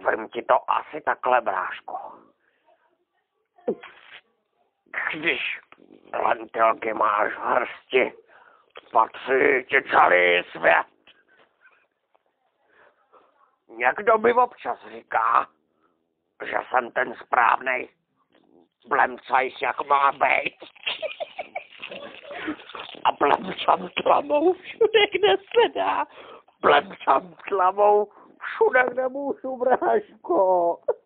Povím ti to asi takhle, bráško. Když lentilky máš v hrsti, patří ti celý svět. Někdo mi občas říká, že jsem ten správnej plemcajs, jak má být. A plemcam tlamou všude, kde se dá. Plemcam tlamou všude, kde můžu, bráško.